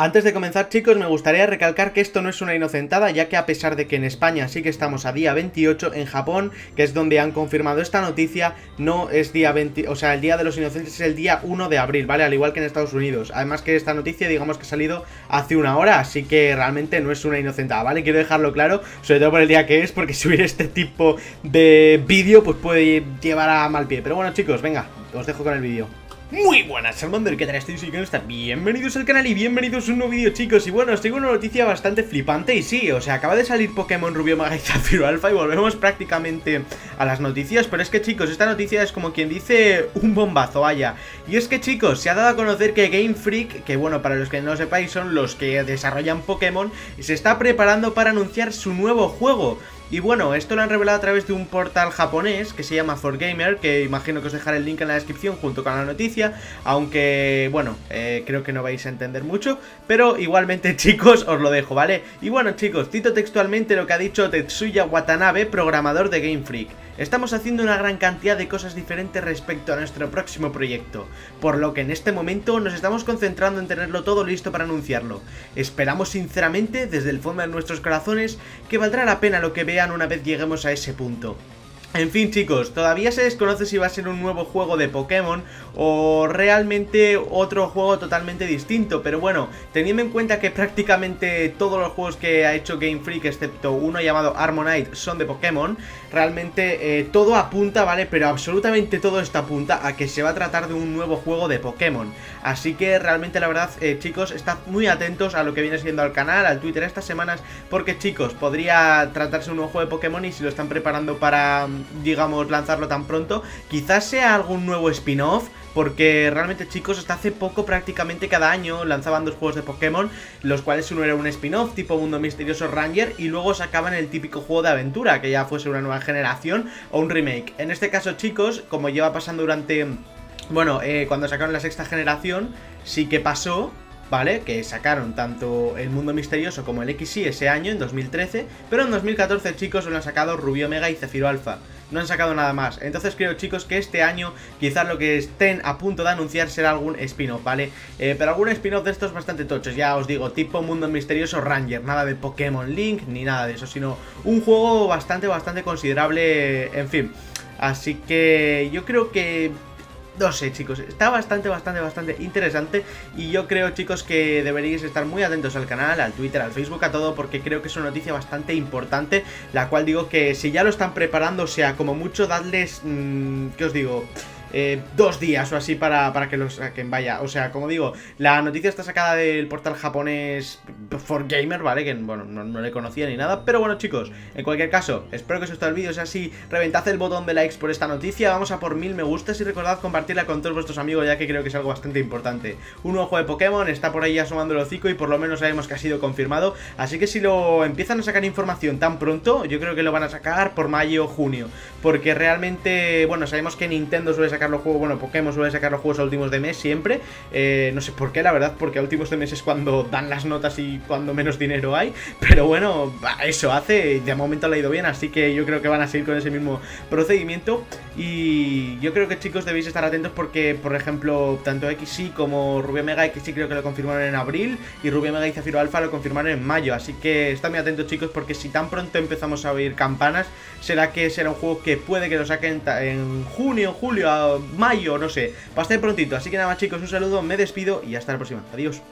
Antes de comenzar, chicos, me gustaría recalcar que esto no es una inocentada, ya que a pesar de que en España sí que estamos a día 28, en Japón, que es donde han confirmado esta noticia, no es día 20, o sea, el Día de los Inocentes es el día 1 de abril, ¿vale? Al igual que en Estados Unidos. Además que esta noticia, digamos que ha salido hace una hora, así que realmente no es una inocentada, ¿vale? Quiero dejarlo claro, sobre todo por el día que es, porque subir este tipo de vídeo pues puede llevar a mal pie. Pero bueno, chicos, venga, os dejo con el vídeo. Muy buenas, Salmander, ¿qué tal estáis? Bienvenidos al canal y bienvenidos a un nuevo vídeo, chicos. Y bueno, os tengo una noticia bastante flipante. Y sí, o sea, acaba de salir Pokémon Rubio, Mega y Zafiro Alpha y volvemos prácticamente a las noticias. Pero es que, chicos, esta noticia es como quien dice un bombazo, vaya. Y es que, chicos, se ha dado a conocer que Game Freak, que bueno, para los que no lo sepáis, son los que desarrollan Pokémon, se está preparando para anunciar su nuevo juego. Y bueno, esto lo han revelado a través de un portal japonés que se llama 4Gamer, que imagino que os dejaré el link en la descripción junto con la noticia, aunque, bueno, creo que no vais a entender mucho, pero igualmente, chicos, os lo dejo, ¿vale? Y bueno, chicos, cito textualmente lo que ha dicho Tetsuya Watanabe, programador de Game Freak. Estamos haciendo una gran cantidad de cosas diferentes respecto a nuestro próximo proyecto, por lo que en este momento nos estamos concentrando en tenerlo todo listo para anunciarlo. Esperamos sinceramente, desde el fondo de nuestros corazones, que valdrá la pena lo que vean una vez lleguemos a ese punto. En fin, chicos, todavía se desconoce si va a ser un nuevo juego de Pokémon o realmente otro juego totalmente distinto, pero bueno, teniendo en cuenta que prácticamente todos los juegos que ha hecho Game Freak, excepto uno llamado Harmonite, son de Pokémon, realmente todo apunta, ¿vale? Pero absolutamente todo esto apunta a que se va a tratar de un nuevo juego de Pokémon. Así que realmente la verdad, chicos, estad muy atentos a lo que viene siendo al canal, al Twitter estas semanas, porque, chicos, podría tratarse de un nuevo juego de Pokémon y si lo están preparando para, digamos, lanzarlo tan pronto, quizás sea algún nuevo spin-off, porque realmente, chicos, hasta hace poco prácticamente cada año lanzaban dos juegos de Pokémon, los cuales uno era un spin-off tipo Mundo Misterioso Ranger y luego sacaban el típico juego de aventura, que ya fuese una nueva generación o un remake. En este caso, chicos, como lleva pasando durante, bueno, cuando sacaron la sexta generación, sí que pasó, ¿vale? Que sacaron tanto el Mundo Misterioso como el XY ese año, en 2013, pero en 2014, chicos, lo han sacado Rubio Mega y Zafiro Alpha. No han sacado nada más. Entonces creo, chicos, que este año quizás lo que estén a punto de anunciar será algún spin-off, ¿vale? Pero algún spin-off de estos bastante tochos, ya os digo, tipo Mundo Misterioso Ranger. Nada de Pokémon Link ni nada de eso, sino un juego bastante considerable, en fin. Así que yo creo que... no sé, chicos, está bastante interesante y yo creo, chicos, que deberíais estar muy atentos al canal, al Twitter, al Facebook, a todo, porque creo que es una noticia bastante importante, la cual digo que si ya lo están preparando, o sea, como mucho dadles, ¿qué os digo? 2 días o así para que lo saquen, vaya, o sea, como digo, la noticia está sacada del portal japonés 4Gamer, ¿vale? Que, bueno, no le conocía ni nada, pero bueno, chicos, en cualquier caso, espero que os guste el vídeo, si es así, reventad el botón de likes por esta noticia, vamos a por 1000 me gustas y recordad compartirla con todos vuestros amigos, ya que creo que es algo bastante importante. Un nuevo juego de Pokémon está por ahí asomando el hocico y por lo menos sabemos que ha sido confirmado, así que si lo empiezan a sacar información tan pronto, yo creo que lo van a sacar por mayo o junio, porque realmente, bueno, sabemos que Nintendo suele sacar los juegos, bueno, Pokémon suele sacar los juegos a últimos de mes siempre, no sé por qué, la verdad, porque a últimos de mes es cuando dan las notas y cuando menos dinero hay, pero bueno, eso hace, de momento le ha ido bien, así que yo creo que van a seguir con ese mismo procedimiento y yo creo que, chicos, debéis estar atentos porque, por ejemplo, tanto XY como Rubio Mega, XY creo que lo confirmaron en abril y Rubio Mega y Zafiro Alpha lo confirmaron en mayo, así que estad muy atentos, chicos, porque si tan pronto empezamos a oír campanas, será que será un juego que puede que lo saquen en junio, julio, mayo, no sé, bastante prontito. Así que nada más, chicos, un saludo, me despido y hasta la próxima. Adiós.